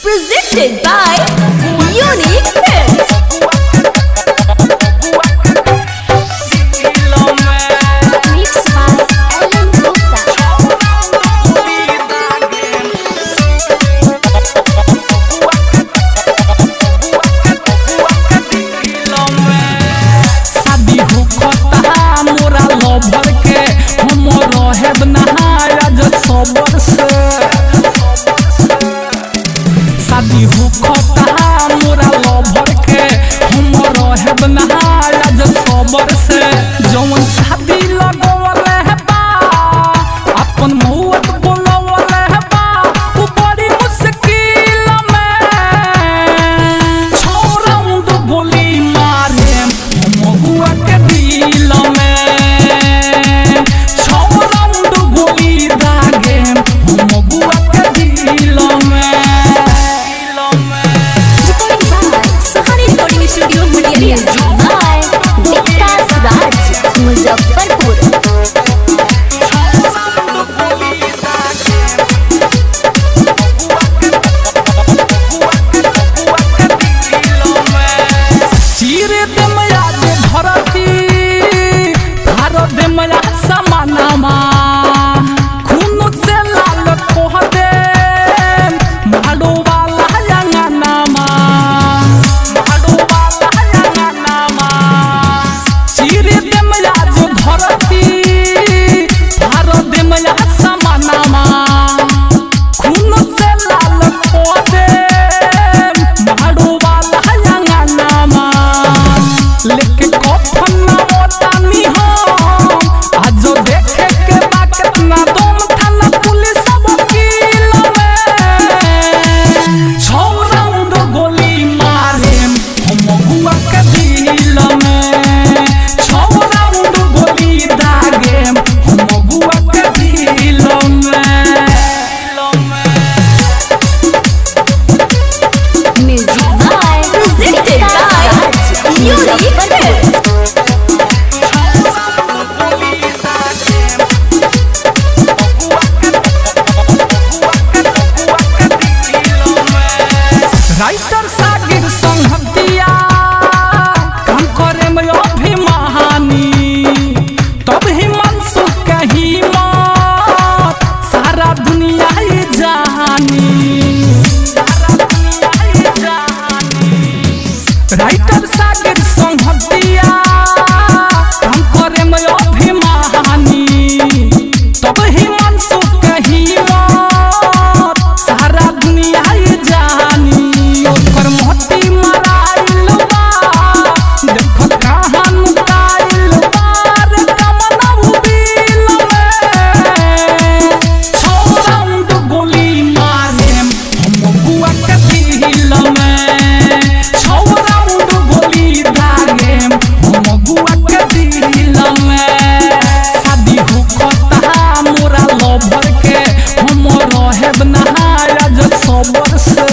Presented by Unique Films. Mixed by Alan Gupta. शादी होता मोरा लवर के हम रहब नहाया जो सबर से। शादी होता मोरा लवर के हम रहब नहाया जो सबर से। जौन शादी लगवले है बा अपन मौत बोलवले है बा उ बड़ी मुश्किल में। छोरा मुंड गोली मारे महुआ के दिल में। छोरा मुंड गोली दागे महुआ के दिल में। Recording by Sahani Recording Studio Muliania. By Vikas Raj, Muzaffarpur. चीरे देमया जे धरती धारो देमया समानामा। खून से लाल कोह दे माडो वाला यंगनामा। माडो वाला यंगनामा। चीरे देमया जे धरती धारो देमया समानामा। खून से लाल कोह दे माडो वाला यंगनामा। लेके कफन ना मोटानी हो आज देखे के बात ना दम थाना पुलिस वकील में। छोरा मुंड गोली मारे हम गुआ के दिल में। छोरा मुंड गोली दागे हम गुआ के दिल में। Music by Presented by Unique Films. Writer Sagir संहतिया काम करे में अभिमानी। तब हिमांशु के हिम्मत सारा दुनिया ही जानी। राइटर सागिर संहतिया काम करे में अभिमानी। तब हिमांशु के हिम्मत सारा दुनिया ही जानी। ओकर मोती मराइल बा देखो कहां नुकाइल बार कमना उबिल में। छोरा मुंड गोली मारे हम गुआ के दिल में। छोरा मुंड गोली दागे हम गुआ के दिल में। शादी होता मोरा लवर के हम रहब नहाया जो सबर से।